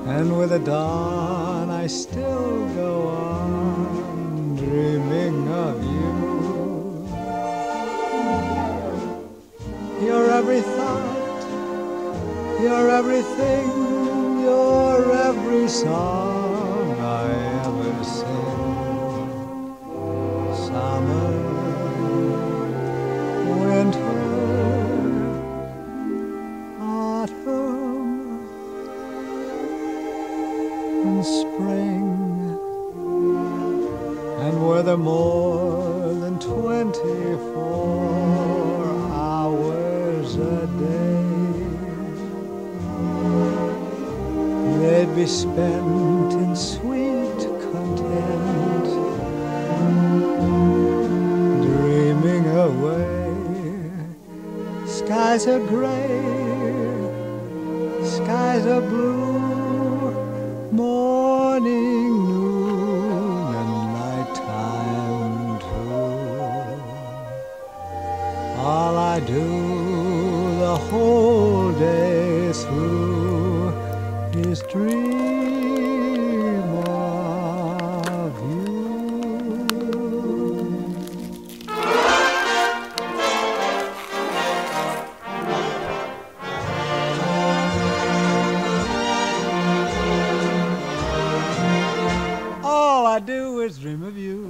And with the dawn I still go on dreaming of you. You're every thought, you're everything, you're every song I ever sing. Summer, winter, autumn, and spring. And were there more than 24 hours a day, they'd be spent in sweet content, dreaming away. Skies are gray, skies are blue, morning, noon, and nighttime too. All I do the whole day through is dream of you. All I do is dream of you.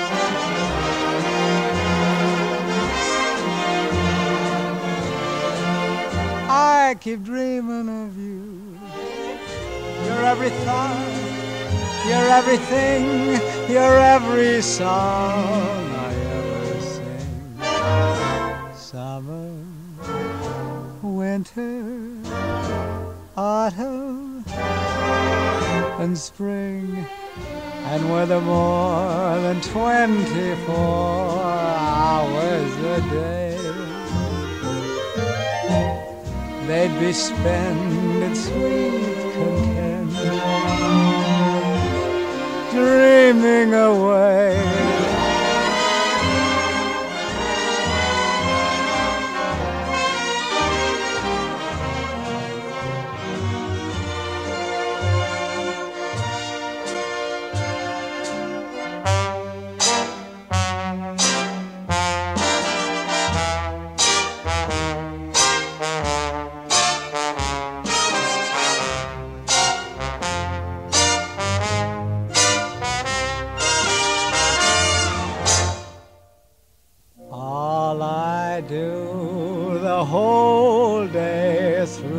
I keep dreaming of you. You're every thought, you're everything, you're every song I ever sing. Summer, winter, autumn, and spring. And were there more than 24 hours a day, they'd be spent in sweet content, dreaming away. All I do the whole day through